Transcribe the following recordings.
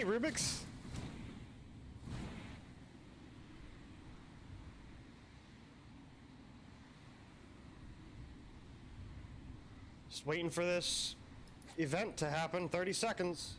Hey, Rubik's! Just waiting for this event to happen. 30 seconds.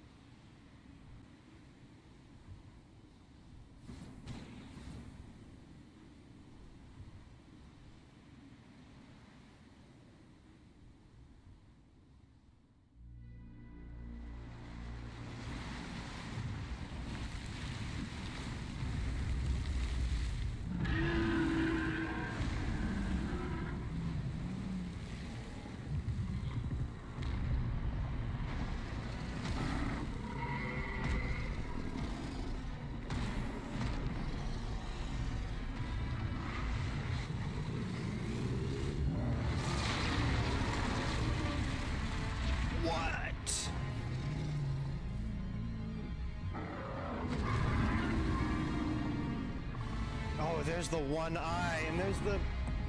There's the one eye, and there's the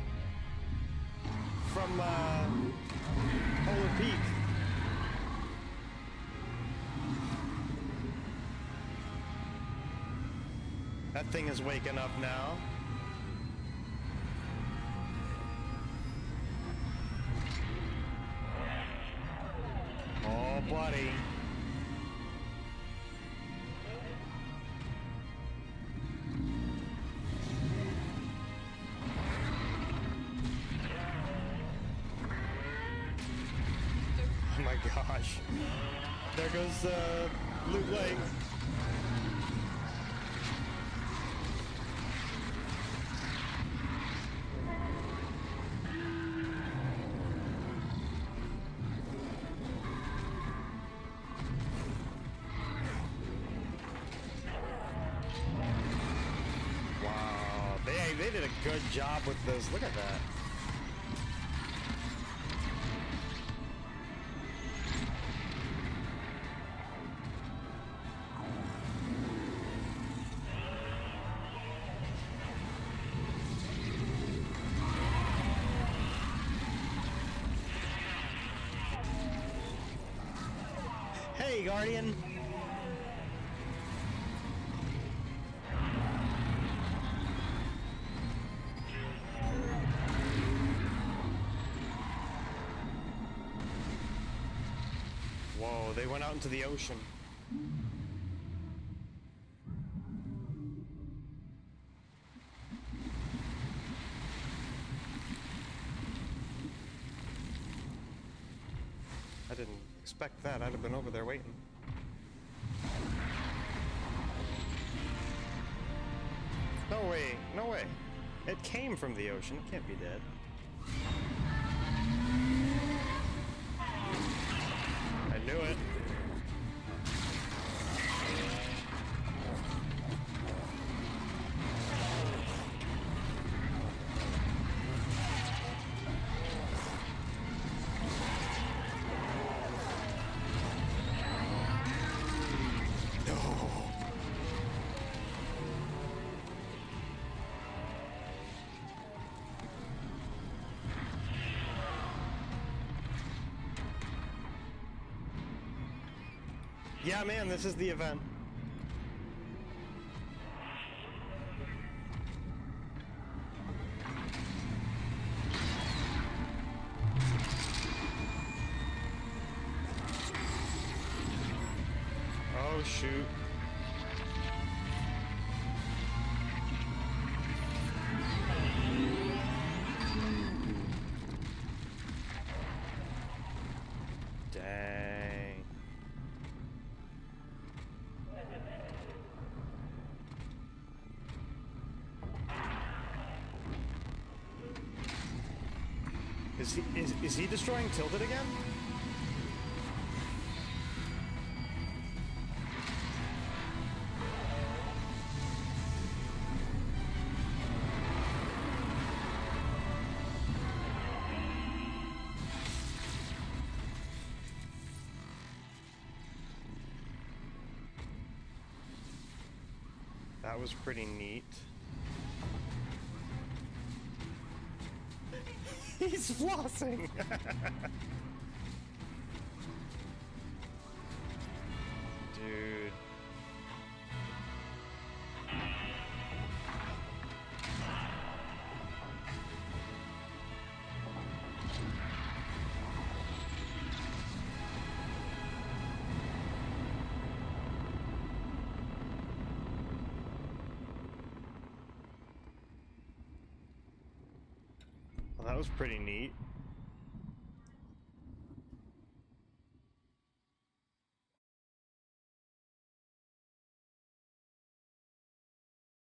from Polar Peak. That thing is waking up now. Oh, buddy. Oh my gosh. There goes Loot Lake. Wow. They did a good job with this. Look at that. Hey, Guardian! Whoa, they went out into the ocean. I didn't expect that. I'd have been over there waiting. No way. No way. It came from the ocean. It can't be dead. I knew it. Yeah, man, this is the event. Oh, shoot. Dang. Is he destroying Tilted again? That was pretty neat. He's flossing! Dude. was pretty neat.